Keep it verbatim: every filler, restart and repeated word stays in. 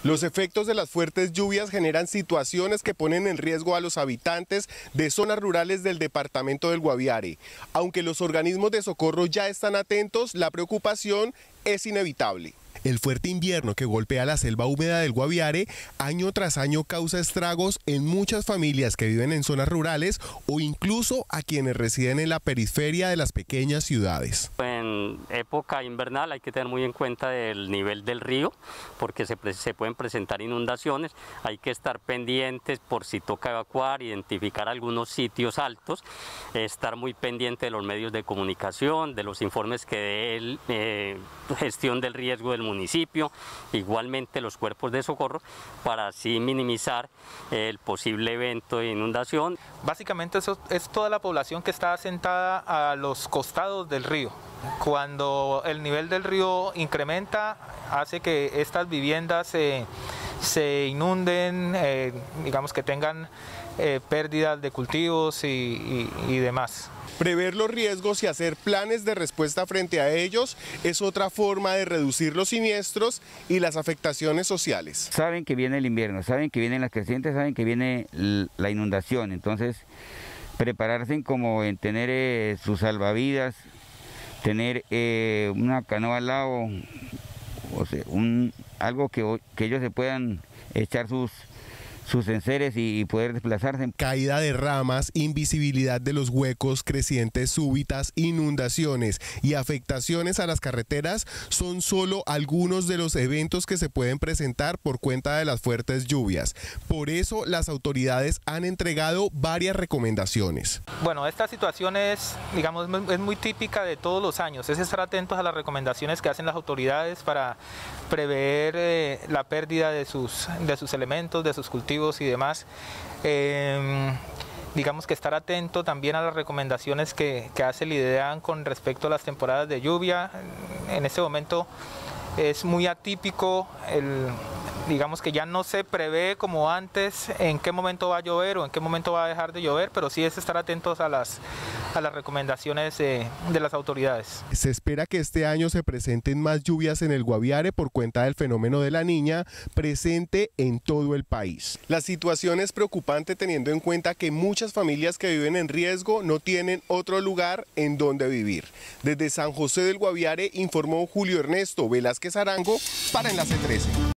Los efectos de las fuertes lluvias generan situaciones que ponen en riesgo a los habitantes de zonas rurales del departamento del Guaviare. Aunque los organismos de socorro ya están atentos, la preocupación es inevitable. El fuerte invierno que golpea la selva húmeda del Guaviare año tras año causa estragos en muchas familias que viven en zonas rurales o incluso a quienes residen en la periferia de las pequeñas ciudades. En época invernal hay que tener muy en cuenta el nivel del río porque se, se pueden presentar inundaciones, hay que estar pendientes por si toca evacuar, identificar algunos sitios altos, estar muy pendiente de los medios de comunicación, de los informes que dé el, eh, gestión del riesgo del municipio. municipio, igualmente los cuerpos de socorro, para así minimizar el posible evento de inundación. Básicamente eso es toda la población que está asentada a los costados del río. Cuando el nivel del río incrementa, hace que estas viviendas se, se inunden, eh, digamos que tengan eh, pérdidas de cultivos y, y, y demás. Prever los riesgos y hacer planes de respuesta frente a ellos es otra forma de reducir los siniestros y las afectaciones sociales. Saben que viene el invierno, saben que vienen las crecientes, saben que viene la inundación, entonces prepararse como en tener eh, sus salvavidas, tener eh, una canoa al lado, o sea, un, algo que, que ellos se puedan echar sus sus enseres y poder desplazarse. Caída de ramas, invisibilidad de los huecos, crecientes súbitas, inundaciones y afectaciones a las carreteras son solo algunos de los eventos que se pueden presentar por cuenta de las fuertes lluvias. Por eso las autoridades han entregado varias recomendaciones. Bueno, esta situación es, digamos, es muy típica de todos los años, es estar atentos a las recomendaciones que hacen las autoridades para prever eh, la pérdida de sus, de sus elementos, de sus cultivos y demás. Eh, digamos que estar atento también a las recomendaciones que, que hace el IDEAN con respecto a las temporadas de lluvia. En este momento es muy atípico, el, digamos que ya no se prevé como antes en qué momento va a llover o en qué momento va a dejar de llover, pero sí es estar atentos a las, a las recomendaciones de, de las autoridades. Se espera que este año se presenten más lluvias en el Guaviare por cuenta del fenómeno de la Niña presente en todo el país. La situación es preocupante teniendo en cuenta que muchas familias que viven en riesgo no tienen otro lugar en donde vivir. Desde San José del Guaviare informó Julio Ernesto Velázquez Arango para Enlace trece.